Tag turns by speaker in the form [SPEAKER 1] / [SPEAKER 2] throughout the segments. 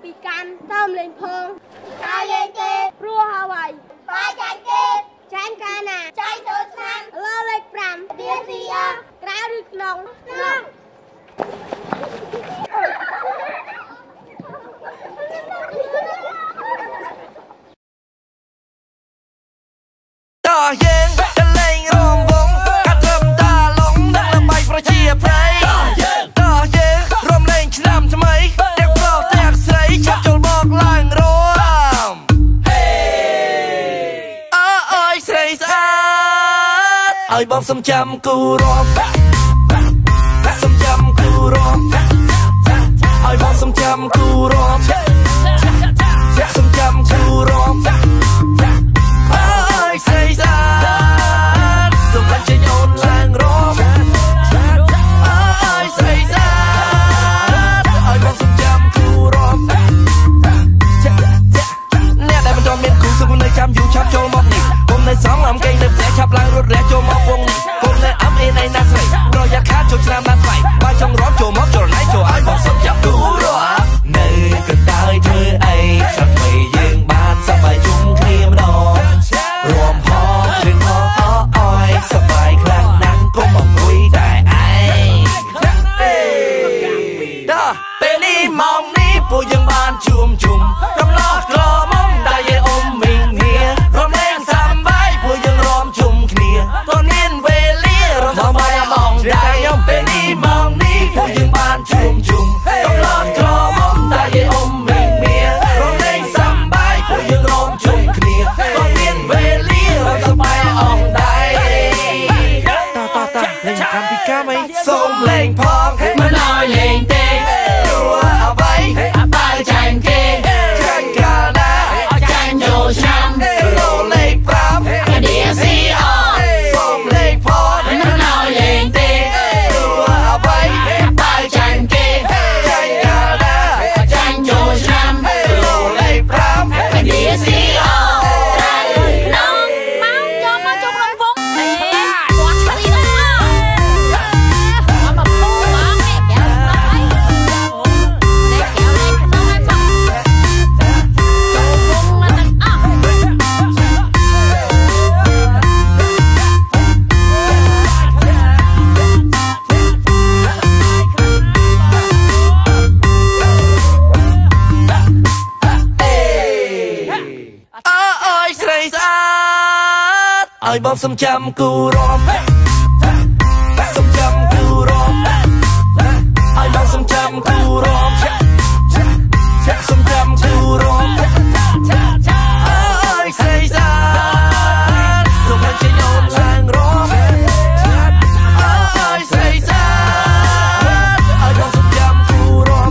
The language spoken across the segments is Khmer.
[SPEAKER 1] ពីកាន់តាមលេងផងការលេងគេព្រោះអ្វីបាចាញ់គេចាញ់កាលណាចាញ់ចូលឆ្នាំលើលេខ5 DCR ក្រៅឬក្នុង
[SPEAKER 2] តោះយើងទៅលេងរោមវងកាត់ត្រឹមតាឡុងនឹងល្បីប្រជាប្រិយតោះយើងរំលែងឆ្នាំថ្មីទាំងប្រុសទាំងស្រីចាប់ចូលមកឡើងរោមអើយស្រីស្អាតឲ្យបងសំចាំគូរមសំចាំគូរមឲ្យបងសំចាំគូរមសំចាំគូរមស្រីស្អាតសូមបញ្ចេញអូនឡើងរមអើយស្រីស្អាតឲ្យបងសំចាំគូរមអ្នកដែលមិនទាន់មានគូសុំនៅចាំយូរឆាប់ចូលមកនេះគុំនៅសងអំកេងនៅផ្ទះឆាប់ឡើងរត់រះចូលមកវងនេះគុំនៅអឹមអេណៃណាស្រីប្រយ័ត្នខាតចូលឆ្នាំណាថ្លៃបើចង់រត់ចូលមកចូលណៃចូលឲ្យបងសំចាំគូរមនៅកណ្ដាលធ្វើអីចាំបីយើងបានសប្បាយជុំគ្នាម្ដងរួមផងជឿនផងអើយសប្បាយខ្លាំងណាស់កុំអង្គុយតែឯងដល់ពេលនេះម៉ោងនេះពួកយើងបានជួមជុំកំឡោះក្លមុំតែយើងអ៊ំមីងគ្នារំលែងសប្បាយពួកយើងរំជុំគ្នាតើមានវេលារំសប្បាយម៉ោងដៃពេលនេះម៉ោងនេះពួកយើងបានជួមជុំកំឡោះក្លមុំតែយើងអ៊ំមីងគ្នារំលែងសប្បាយពួកយើងរំជុំគ្នាតើមានវេលាសប្បាយអងដៃតលេងកម្មពីកាមអីសូមលេងផងមិនឲ្យលេងទេព្រោះអ្វីបើចាញ់គេចាញ់កាលណាចាញ់ចូលឆ្នាំលោលេខ5 DCR សូមលេងផងមិនឲ្យលេងទេព្រោះអ្វីបើចាញ់គេចាញ់កាលណាចាញ់ចូលឆ្នាំលោលេខ5 DCRឲ្យបងសំចាំគូរមសំចាំគូរមឲ្យបងសំចាំគូរមសំចាំគូរមអើយស្រីស្អាតសូមបញ្ចេញអូនឡើងរមអើយស្រីស្អាតឲ្យបងសំចាំគូរម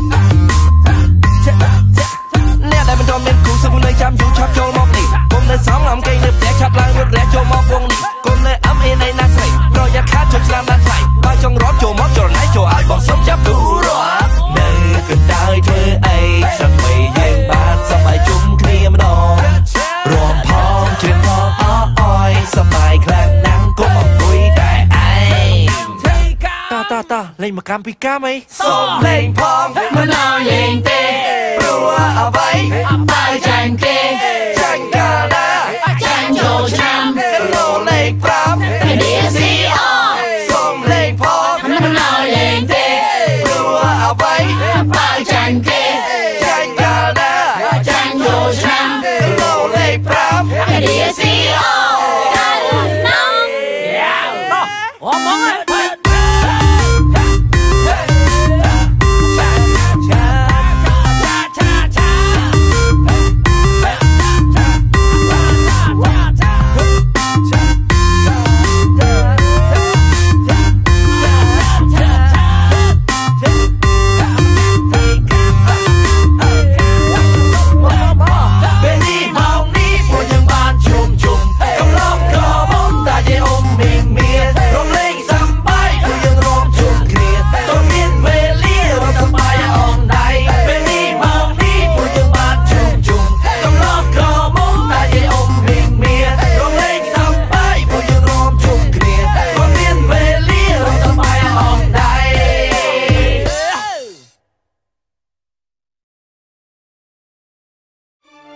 [SPEAKER 2] អ្នកដែលមិនទាន់មានគូសុំនៅចាំយូរឆាប់ចូលមកនេះគុំនៅសងអំកេងនៅផ្ទះឆាប់ឡើងរត់រះចូលមកវងនេះគុំនៅអឹមអេណៃណាស្រីប្រយ័ត្នខាតចូលឆ្នាំណាថ្លៃបើចង់រត់ចូលមកចូលណៃចូលឲ្យបងសុំចាប់គូរមនៅកណ្ដាលធ្វើអីចាំបីយើងបានសប្បាយជុំគ្នាម្ដងរួមផងជឿនផងអើយសប្បាយខ្លាំងណាស់កុំអង្គុយតែឯងតលេងមកកម្មពីកាមអីសូមលេងផងមិនឲ្យលេងទេព្រោះអ្វីបើចាញ់គេចាញ់កាលណាចាញ់ចូលឆ្នាំលោលេខ5 DCR សូមលេងផងមិនឲ្យលេងទេព្រោះអ្វីបើចាញ់គេចាញ់កាលណាចាញ់ចូលឆ្នាំលោលេខ5 DCR អូមក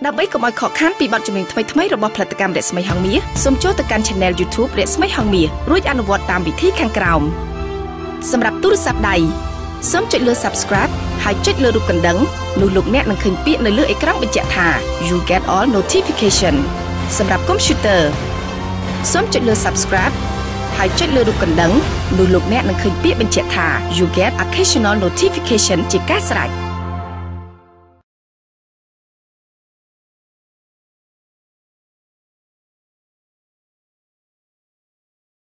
[SPEAKER 3] ដើម្បីកុំឲ្យខកខានពីបទចម្រៀងថ្មីៗរបស់ផលិតកម្មរស្មីហងមាសសូមចូលទៅកាន់ Channel YouTube រស្មីហងមាសរួចអនុវត្តតាមវិធីខាងក្រោមសម្រាប់ទូរស័ព្ទដៃសូមចុចលើ Subscribe ហើយចុចលើរូបកណ្ដឹងនោះលោកអ្នកនឹងឃើញពាក្យនៅលើអេក្រង់បញ្ជាក់ថា You get all notification សម្រាប់ Computer សូមចុចលើ Subscribe ហើយចុចលើរូបកណ្ដឹងនោះលោកអ្នកនឹងឃើញពាក្យបញ្ជាក់ថា You get occasional notification ជាការស្រេច